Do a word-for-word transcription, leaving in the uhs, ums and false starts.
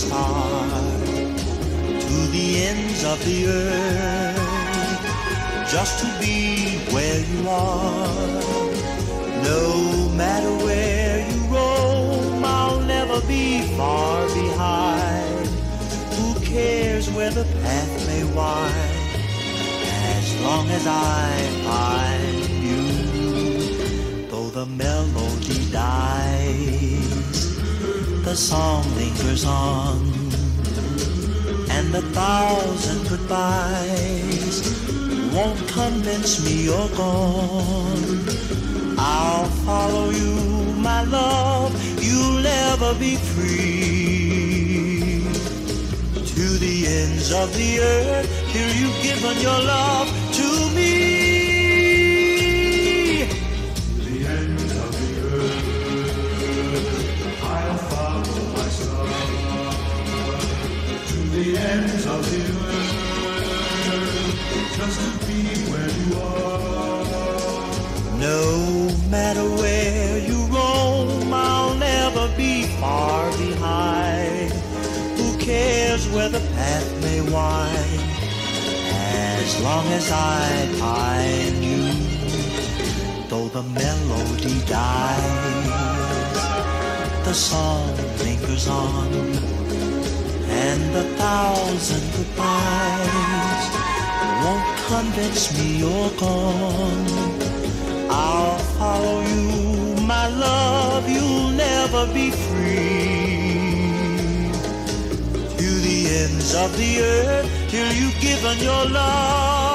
start to the ends of the earth, just to be where you are. No matter where you roam, I'll never be far behind. Who cares where the path may wind, as long as I find you? Though the melody dies, the song lingers on, and the thousand goodbyes won't convince me you're gone. I'll follow you, my love, you'll never be free. To the ends of the earth, till you've given your love to me. To the ends of the earth, I'll follow my star. To the ends of the earth, just to be where you are. No matter where you roam, I'll never be far behind. Who cares where the path may wind, as long as I find you? Though the melody dies, the song lingers on, and the thousand goodbyes won't convince me you're gone. I'll follow you, my love, you'll never be free. To the ends of the earth, till you've given your love